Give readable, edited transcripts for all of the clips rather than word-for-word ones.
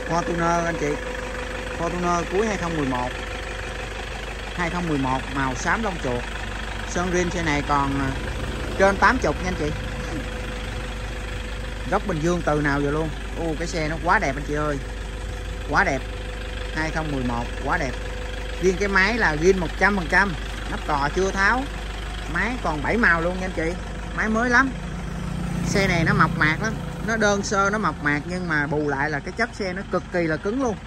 Fortuner anh chị. Fortuner cuối 2011. 2011 màu xám lông chuột. Sơn rin xe này còn trên 80 nha anh chị. Góc Bình Dương từ nào giờ luôn. Cái xe nó quá đẹp anh chị ơi. Quá đẹp. 2011 quá đẹp. Riêng cái máy là zin 100%. Nắp cò chưa tháo. Máy còn 7 màu luôn nha anh chị. Máy mới lắm. Xe này nó mộc mạc lắm. Nó đơn sơ, nó mộc mạc, nhưng mà bù lại là cái chất xe nó cực kỳ là cứng luôn.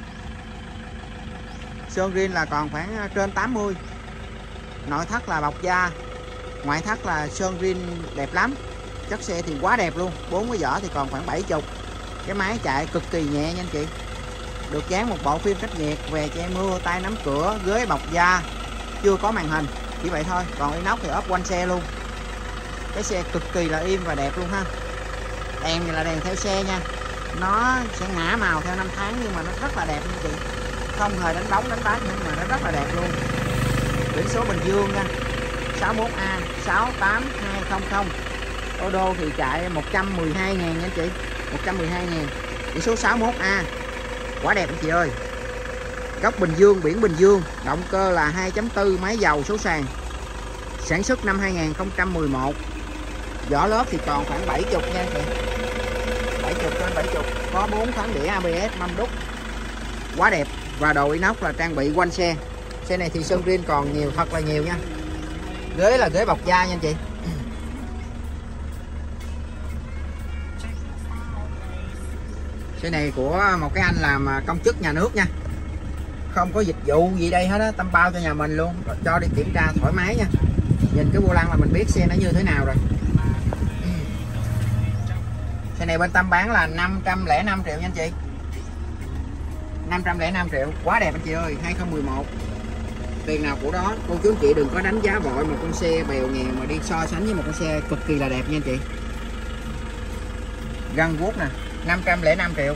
Sơn rin là còn khoảng trên 80. Nội thất là bọc da, ngoại thất là sơn rin đẹp lắm. Chất xe thì quá đẹp luôn. 4 cái vỏ thì còn khoảng 70. Cái máy chạy cực kỳ nhẹ nha anh chị. Được dán một bộ phim cách nhiệt, về che mưa, tay nắm cửa, ghế bọc da. Chưa có màn hình, chỉ vậy thôi. Còn inox thì ốp quanh xe luôn. Cái xe cực kỳ là im và đẹp luôn ha. Đèn này là đèn theo xe nha. Nó sẽ ngã màu theo năm tháng, nhưng mà nó rất là đẹp nha chị. Không hề đánh bóng đánh bát, nhưng mà nó rất là đẹp luôn. Biển số Bình Dương nha, 61A 68200. Ô đô thì chạy 112.000 nha anh chị. 112.000. Biển số 61A. Quá đẹp anh chị ơi. Góc Bình Dương, biển Bình Dương. Động cơ là 2.4, máy dầu số sàn. Sản xuất năm 2011. Vỏ lớp thì còn khoảng 70 nha anh chị. 70 trên 70. Có 4 tháng đĩa ABS, mâm đúc. Quá đẹp. Và đồ inox là trang bị quanh xe. Xe này thì sơn rin còn nhiều, thật là nhiều nha. Ghế là ghế bọc da nha anh chị. Xe này của một cái anh làm công chức nhà nước nha. Không có dịch vụ gì đây hết á, tâm bao cho nhà mình luôn. Cho đi kiểm tra thoải mái nha. Nhìn cái vô lăng là mình biết xe nó như thế nào rồi. Xe này bên Tâm bán là 505 triệu nha anh chị. 505 triệu. Quá đẹp anh chị ơi. 2011. Tiền nào của đó. Cô chú anh chị đừng có đánh giá vội một con xe bèo nghèo mà đi so sánh với một con xe cực kỳ là đẹp nha anh chị. Găng guốc nè, 505 triệu.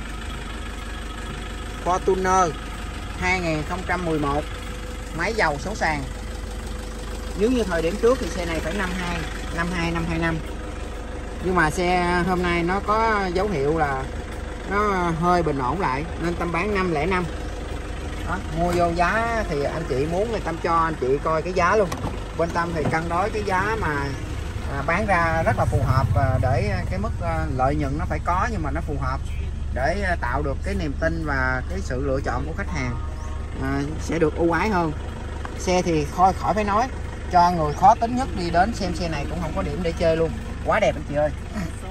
Fortuner 2011. Máy dầu số sàn. Nếu như thời điểm trước thì xe này phải 525. Nhưng mà xe hôm nay nó có dấu hiệu là nó hơi bình ổn lại, nên Tâm bán 505. Đó, mua vô giá thì anh chị muốn thì Tâm cho anh chị coi cái giá luôn. Bên Tâm thì cân đối cái giá mà bán ra rất là phù hợp, để cái mức lợi nhuận nó phải có, nhưng mà nó phù hợp để tạo được cái niềm tin và cái sự lựa chọn của khách hàng sẽ được ưu ái hơn. Xe thì khỏi phải nói, cho người khó tính nhất đi đến xem xe này cũng không có điểm để chơi luôn. Quá đẹp anh chị ơi.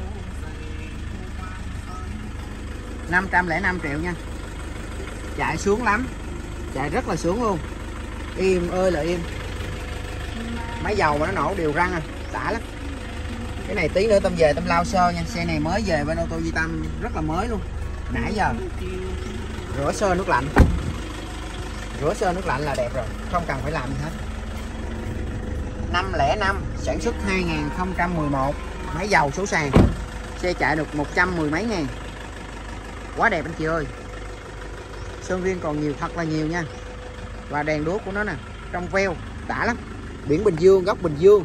505 triệu nha. Chạy sướng lắm. Chạy rất là sướng luôn. Im ơi là im. Máy dầu mà nó nổ đều răng à. Đã lắm. Cái này tí nữa Tâm về Tâm lao sơ nha. Xe này mới về bên ô tô Duy Tâm, rất là mới luôn. Nãy giờ rửa sơ nước lạnh. Rửa sơ nước lạnh là đẹp rồi, không cần phải làm gì hết. 505, sản xuất 2011. Máy dầu số sàn. Xe chạy được 110 mấy ngàn. Quá đẹp anh chị ơi. Sơn rin còn nhiều, thật là nhiều nha. Và đèn đuốc của nó nè, trong veo, đã lắm. Biển Bình Dương, góc Bình Dương.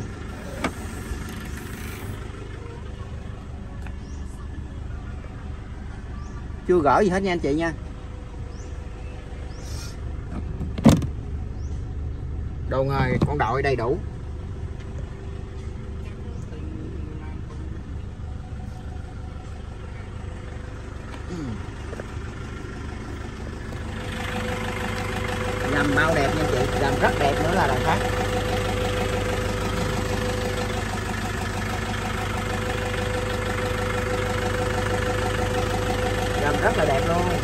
Chưa gỡ gì hết nha anh chị nha. Đồ nghề con đội đầy đủ. Gầm bao đẹp nha chị, gầm rất đẹp nữa là đằng khác. Gầm rất là đẹp luôn.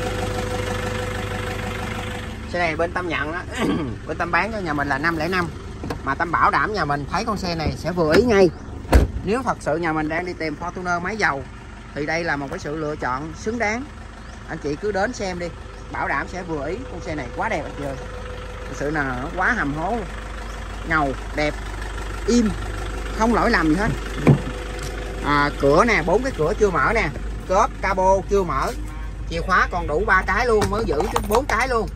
Xe này bên Tâm nhận á, bên Tâm bán cho nhà mình là 505. Mà Tâm bảo đảm nhà mình thấy con xe này sẽ vừa ý ngay. Nếu thật sự nhà mình đang đi tìm Fortuner máy dầu thì đây là một cái sự lựa chọn xứng đáng. Anh chị cứ đến xem đi, bảo đảm sẽ vừa ý. Con xe này quá đẹp anh chị ơi. Thật sự là nó quá hầm hố luôn. Ngầu, đẹp, im, không lỗi lầm gì hết. Cửa nè, 4 cái cửa chưa mở nè. Cốp, cabo chưa mở. Chìa khóa còn đủ 3 cái luôn, mới giữ 4 cái luôn.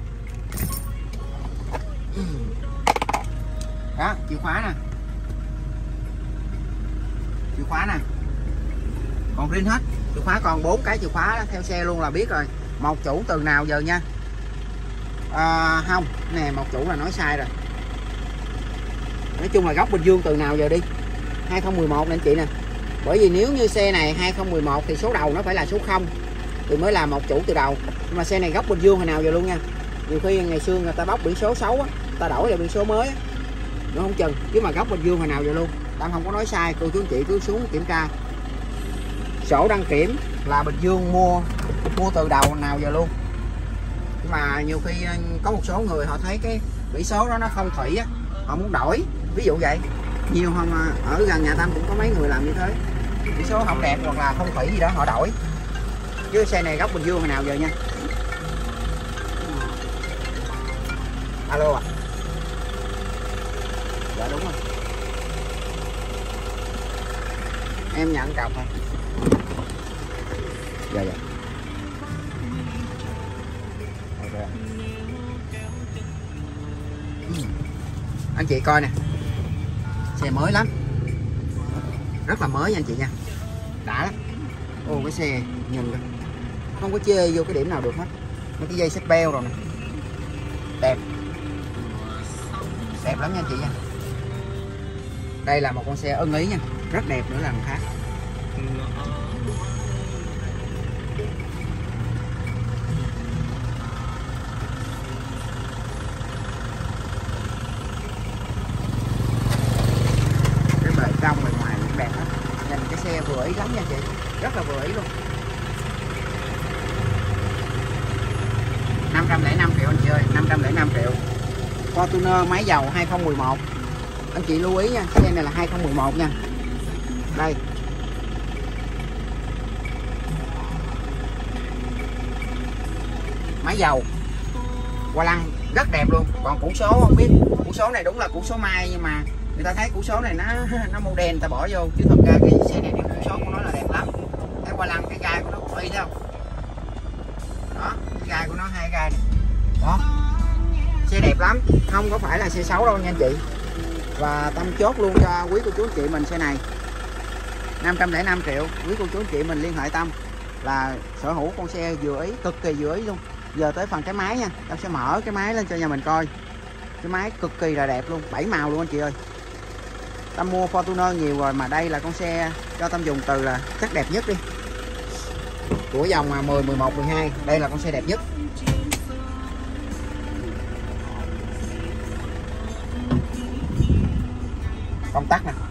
Đó, chìa khóa nè. Chìa khóa nè. Còn riêng hết. Chìa khóa còn 4 cái chìa khóa theo xe luôn là biết rồi. Một chủ từ nào giờ nha. Không nè, một chủ là nói sai rồi. Nói chung là góc Bình Dương từ nào giờ đi. 2011 nè anh chị nè. Bởi vì nếu như xe này 2011 thì số đầu nó phải là số 0 thì mới là một chủ từ đầu. Nhưng mà xe này góc Bình Dương hồi nào giờ luôn nha. Nhiều khi ngày xưa người ta bóc biển số xấu á, ta đổi lại biển số mới á, nó không chừng. Chứ mà góc Bình Dương hồi nào giờ luôn. Tam không có nói sai, cô chú anh chị cứ xuống kiểm tra. Sổ đăng kiểm là Bình Dương mua từ đầu nào giờ luôn. Nhưng mà nhiều khi có một số người họ thấy cái biển số đó nó không thủy á, họ muốn đổi, ví dụ vậy. Nhiều không ở gần nhà Tâm cũng có mấy người làm như thế, biển số không đẹp hoặc là không thủy gì đó họ đổi. Chứ xe này góc Bình Dương hồi nào giờ nha. Alo à? Dạ đúng rồi, em nhận cọc thôi. Dạ dạ. Okay. Anh chị coi nè, xe mới lắm, rất là mới nha anh chị nha, đã lắm. Ô cái xe nhìn rồi, không có chê vô cái điểm nào được hết. Mấy cái dây xích beo rồi nè, đẹp, đẹp lắm nha anh chị nha. Đây là một con xe ưng ý nha, rất đẹp nữa là một khác. Cái bề trong bề ngoài cũng đẹp lắm, nhìn cái xe vừa ý lắm nha anh chị, rất là vừa ý luôn. 505 triệu anh chị ơi, 505 triệu. Fortuner máy dầu 2011. Anh chị lưu ý nha, xe này là 2011 nha. Đây. Máy dầu. Qua lăng rất đẹp luôn. Còn củ số không biết. Củ số này đúng là củ số Mai nhưng mà người ta thấy củ số này nó màu đen ta bỏ vô, chứ thật ra cái xe này cái củ số của nó là đẹp lắm. Thấy qua lăng cái gai của nó cũng y thấy không? Đó, cái gai của nó hai gai này. Đó. Xe đẹp lắm, không có phải là xe xấu đâu nha anh chị. Và Tâm chốt luôn cho quý cô chú anh chị mình xe này 505 triệu. Quý cô chú anh chị mình liên hệ Tâm là sở hữu con xe vừa ý, cực kỳ vừa ý luôn. Giờ tới phần cái máy nha, Tâm sẽ mở cái máy lên cho nhà mình coi. Cái máy cực kỳ là đẹp luôn, 7 màu luôn anh chị ơi. Tâm mua Fortuner nhiều rồi mà đây là con xe cho Tâm dùng từ là chắc đẹp nhất đi. Của dòng 10, 11, 12, đây là con xe đẹp nhất. Công tắc nè.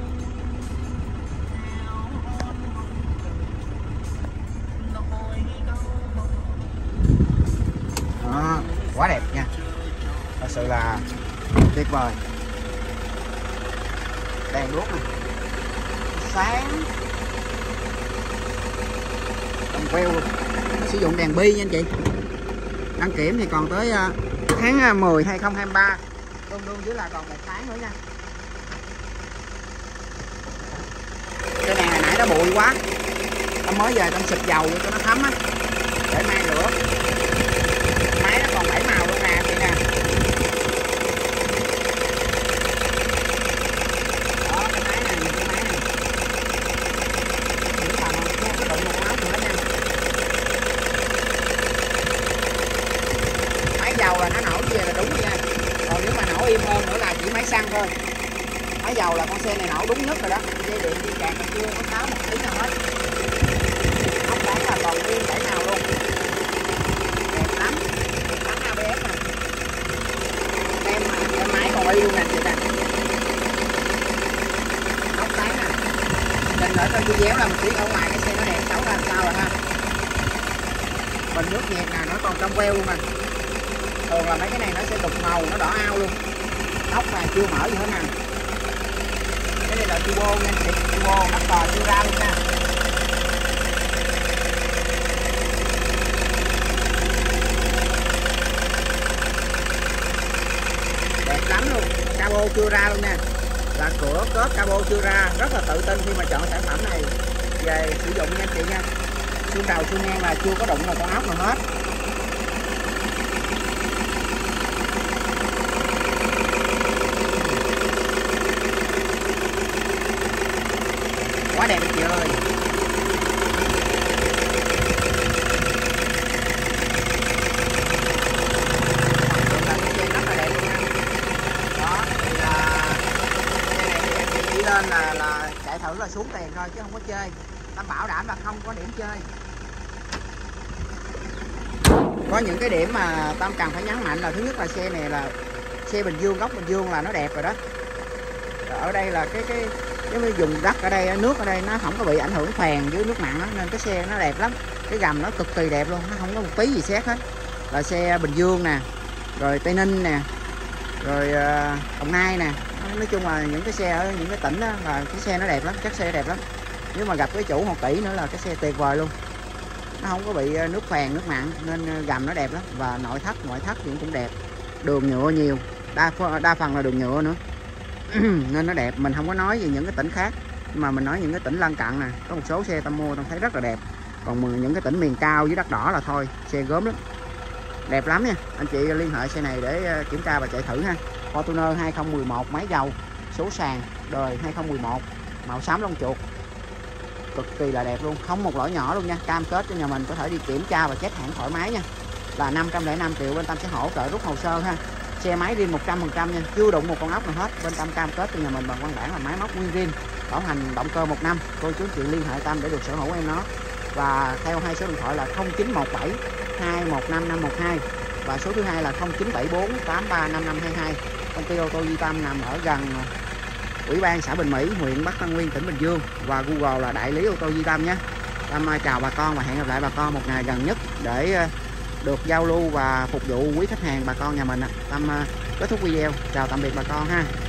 Đó, quá đẹp nha. Thật sự là tuyệt vời. Đèn đuốc nè, sáng, đồng queo luôn. Sử dụng đèn bi nha anh chị. Đăng kiểm thì còn tới tháng 10 2023, tương đương với là còn 1 tháng nữa nha. Cái này hồi nãy nó bụi quá, Tâm mới về Tâm xịt dầu vô cho nó thấm á, để mai rửa. Máy nó còn 7 màu luôn nè chị nè. Đó cái máy này, cái máy này. Những phần nó có đụng một máu nữa nha. Máy dầu là nó nổ về là đúng rồi nha. Còn nếu mà nổ im hơn nữa là chỉ máy xăng thôi. Máy dầu là con xe này nổ đúng nhất rồi đó. Dây điện đi càng chưa có tháo một tí nào hết. Ốc đáng là còn nguyên 7 màu luôn. Đẹp lắm. Bắn ABS nè. Em máy còn y luôn nè chị nè. Ốc đáng nè. Nhìn ở trên video là mình biết ở ngoài cái xe nó đẹp xấu ra làm sao rồi ha. Bình nước nhiệt nè, nó còn trong queo luôn nè. Thường là mấy cái này nó sẽ đục màu, nó đỏ ao luôn. Ốc này chưa mở gì hết nè. Cái này là turbo nha, xịt turbo, nắp cò chưa ra luôn nha. Đẹp lắm luôn, cabo chưa ra luôn nha. Là cửa cốp cabo chưa ra, rất là tự tin khi mà chọn sản phẩm này về sử dụng nha anh chị nha. Xương đầu xương ngang là chưa có đụng vào con ốc nào hết. Quá đẹp anh chị ơi. là xuống tiền thôi chứ không có chơi. Tâm bảo đảm là không có điểm chơi. Có những cái điểm mà Tâm cần phải nhấn mạnh là thứ nhất là xe này là xe Bình Dương, gốc Bình Dương là nó đẹp rồi đó. Ở đây là cái vùng đất ở đây, nước ở đây nó không có bị ảnh hưởng phèn với nước mặn đó, nên cái xe nó đẹp lắm. Cái gầm nó cực kỳ đẹp luôn, nó không có một tí gì xét hết. Là xe Bình Dương nè, rồi Tây Ninh nè, rồi Đồng Nai nè. Nói chung là những cái xe ở những cái tỉnh đó là cái xe nó đẹp lắm, chắc xe đẹp lắm. Nếu mà gặp cái chủ một kỹ nữa là cái xe tuyệt vời luôn. Nó không có bị nước phèn, nước mặn nên gầm nó đẹp lắm. Và nội thất, ngoại thất cũng đẹp. Đường nhựa nhiều, đa phần là đường nhựa nữa. Nên nó đẹp. Mình không có nói về những cái tỉnh khác, nhưng mà mình nói những cái tỉnh lân cận nè, có một số xe Tâm mua Tâm thấy rất là đẹp. Còn những cái tỉnh miền cao với đất đỏ là thôi, xe gớm lắm, đẹp lắm nha. Anh chị liên hệ xe này để kiểm tra và chạy thử ha. Fortuner 2011 máy dầu, số sàn đời 2011, màu xám lông chuột, cực kỳ là đẹp luôn, không một lỗi nhỏ luôn nha. Cam kết cho nhà mình có thể đi kiểm tra và chết hãng thoải mái nha. Là 505 triệu, bên Tâm sẽ hỗ trợ rút hồ sơ ha. Xe máy riêng 100% nha, chưa đụng một con ốc nào hết. Bên Tâm cam kết cho nhà mình bằng văn bản là máy móc nguyên riêng, bảo hành động cơ 1 năm. Cô chú chị liên hệ Tâm để được sở hữu em nó. Và theo hai số điện thoại là 0917 215 512 và số thứ hai là 0974 83 5522. Công ty ô tô Duy Tâm nằm ở gần Ủy ban xã Bình Mỹ, huyện Bắc Tân Nguyên, tỉnh Bình Dương, và Google là đại lý ô tô Duy Tâm nhé. Tâm chào bà con và hẹn gặp lại bà con một ngày gần nhất để được giao lưu và phục vụ quý khách hàng bà con nhà mình. Tâm kết thúc video, chào tạm biệt bà con ha.